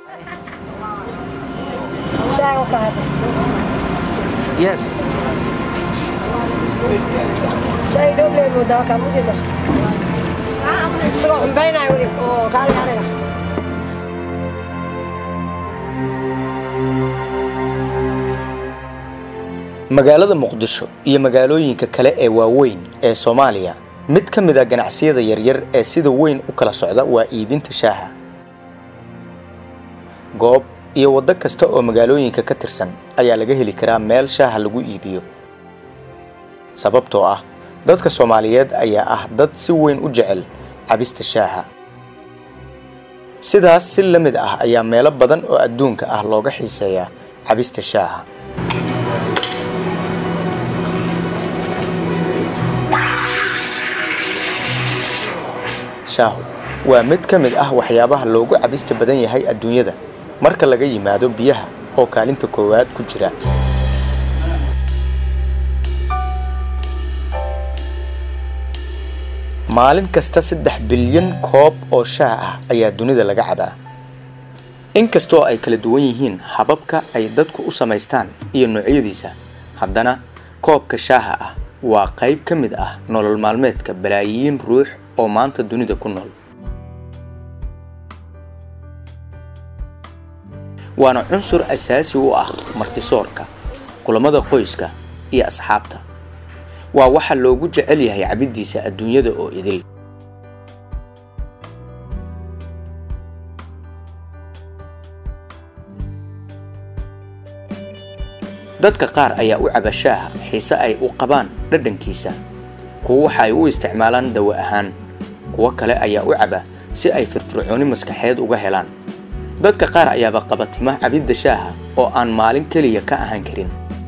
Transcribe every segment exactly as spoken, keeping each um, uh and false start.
شاي وكهذا. Yes. شاي دوبلي المدة كم جدا. سقوا بين عيوني أو قال علينا. magaalada Muqdisho iyo magaalooyinka kale ee waaweyn ee Soomaaliya mid ka mid ah ganacsiyada yaryar ee sida weyn u kala socda waa iibinta shaaha. goob iyo wado kasta oo magaalooyinka ka tirsan ayaa laga heli karaa meel shaaha lagu iibiyo. sababtoo ah dadka Soomaaliyeed ayaa ah dad si weyn u jecel cabista shaaha. sidaas si la mid ah ayaa meelo badan oo adduunka ah looga xiiseeyaa cabista shaaha. shaahu waa mid ka mid ah waxyaabaha loogu cabista badan yahay adduunyada marka laga yimaado biyaha oo kaalinta koowaad ku jira. maalin kasta saddex bilyan koob oo shaah ah ayaa dunida laga cabaa. inkastoo ay kala duwan yihiin hababka ay dadku u samaystaan iyo noocyadiisa, haddana koobka shaaha ah waa qayb ka mid ah nolol maalmeedka balaayiin ruux oo maanta dunida ku nool. waana cunsur asaasi u ah martisoorka, kulamada qoyska iyo asxaabta. waa waxa loogu jecel yahay cabidiisa adduunyada oo idil. dadka qaar ayaa u caba shaaha xiise ay u qabaan dhadhankiisa. kuwa waxa ay u isticmaalaan dawo ahaan, kuwa kale ayaa u caba si ay firfircooni maskaxeed uga helaan. dadka qaar ayaaba qaba timaha cabidda shaaha oo aan maalin kaliya ka ahaan karin.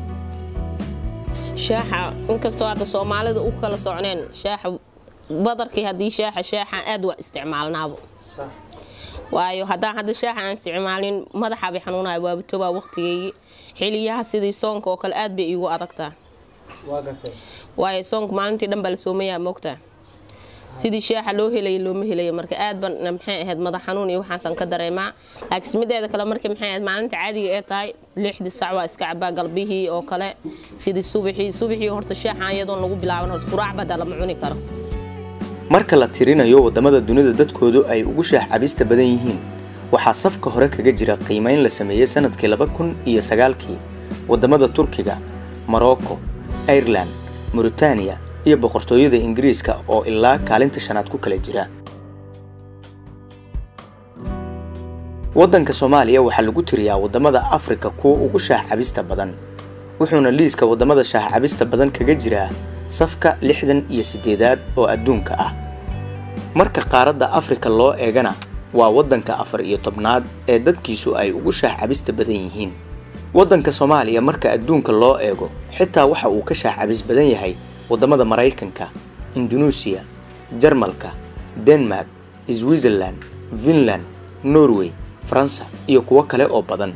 shaaha inkastoo hadda Soomaalida u kala soconeen shaaha badarkii hadii shaaha shaaha aad waa isticmaalnaabo. waayo haddaan hadda shaaha aan isticmaalin madaxa bay xanuunaya waa toba waqtigeeyay xiliyaha sidii soonka oo kale aad bay igu adagtaa. waa gartay waayo soonka maalintii dhan bal soomayaa moogtaa sidii shaaha loo helay loo ma helay marka aad ban maxay ahayd madax xanuun iyo waxaan ka dareemaa. laakiin mideeda kale markii maxay ahayd maalinta caadiga ee tahay lixda saac waa iska cabaa galbihii oo kale sidii subaxii subaxii horta shaaha iyadoo lagu bilaaban horta quraac bada lama cuni karo. marka la tirinayo wadamada dunida dadkoodu ay ugu shaah cabista badan yihiin, waxaa safka hore kaga jira qiimeyn la sameeyay sanadkii laba kun iyo sagaalkii wadamada Turkiga, Morocco, Ireland, Mauritania iyo boqortooyada Ingiriiska oo ilaa kaalinta shanaad ku kala jira. wadanka Soomaaliya waxa lagu tiriyaa wadamada Afrika kuwa ugu shaah cabista badan, wuxuuna liiska wadamada shaah cabista badan kaga jira safka lixdan iyo sideedaad oo adduunka ah. marka qaaradda Afrika loo eegana waa wadanka afar iyo tobnaad ee dadkiisu ay ugu shaah cabista badan yihiin. wadanka Soomaaliya marka adduunka loo eego xitaa waxa uu ka shaah cabis badan yahay wadamada Mareykanka, Indonesia, Jarmalka, Denmark, Switzerland, Finland, Norway, France iyo kuwa kale oo badan.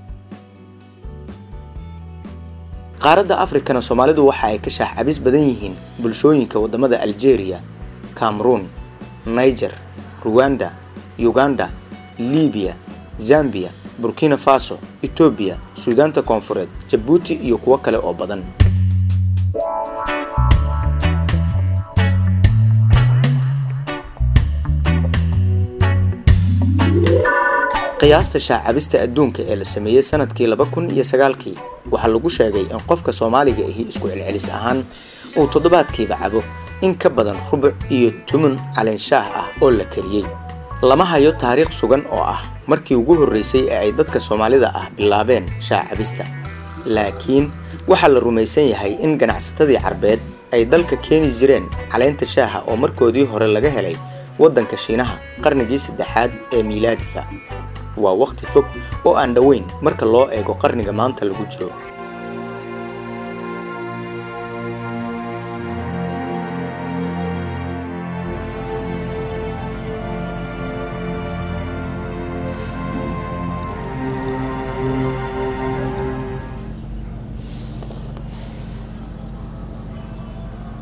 qaaradda Afrikana Soomaalidu waxa ay ka shaah cabis badan yihiin bulshooyinka wadamada Algeria, Cameroon, Niger, Rwanda, Uganda, Libya, Zambia, Burkina Faso, Ethiopia, Suudaanta Koonfureed, Djibouti iyo kuwa kale oo badan. qiyaasta shaah cabista adduunka ee la sameeyay sanadkii laba kun iyo sagaalkii waxa lagu sheegay in qofka Soomaaliga ahi isku celcelis ahaan uu toddobaadkiiba cabo in ka badan rubuc iyo toban caleen shaah ah oo la kariyay. lama hayo taariikh sugan oo ah markii ugu horeysay ee ay dadka Soomaalida ah bilaabeen shaah cabista, laakiin waxa la rumaysan yahay in ganacsatadii Carbeed ay dalka keeni jireen caleenta shaaha oo markoodii hore laga helay wadanka Shiinaha qarnigii saddexaad ee miilaadiga. waa waqti fog oo aan dhaweyn marka loo eego qarniga maanta lagu jiro.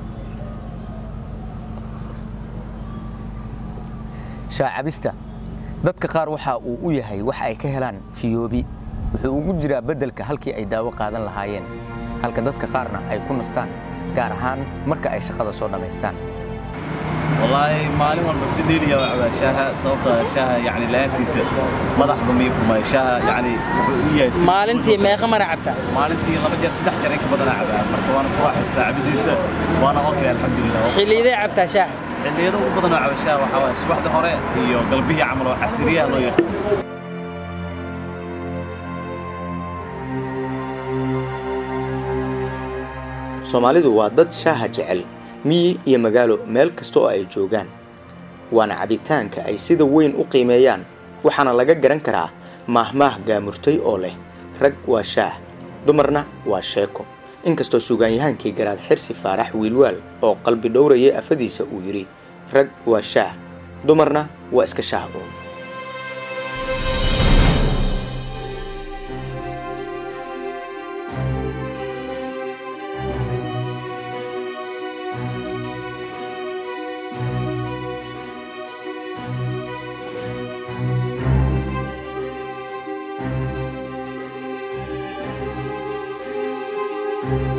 shaah cabista dadka qaar waxa uu u yahay wax ay ka helaan fiyoobi wuxuu ugu jiraa bedelka halkii ay daawo qaadan lahaayeen halka dadka qaarna ay ku nastaan gaar ahaan marka ay shaqada soo dhameystaan wallahi maalin walba si dheeliya waa shaaha sababta shaaha yani laantiisa madax bamiyo kuma shaaha yani wuxuu u yahay maalintii meeqa mar cabta maalintii laba jeer saddex jeer in ka badan cabaa marka waan ku raaxaystaa cabidiisa waana okay alxamdulillah xilliyeed cabta shaaha xilliyada ugu badan oo cabaa shaaha waxa waa subaxda hore iyo galbihi camal oo casriya loo yaqaan Soomaalidu waa dad shaaha jecel miyi iyo magaalo meel kasta oo ay joogaan waana cabitaanka ay sida weyn u qiimeeyaan waxaana laga garan karaa mahmaah gaamurtay oo leh rag waa shaah dumarna waa sheeko inkastoo suugaanyahankii garaad xirsi faarax wiilwaal oo qalbi dhowrayay afadiisa uu yiri rag waa shaah dumarna waa iska shaah uun Thank you.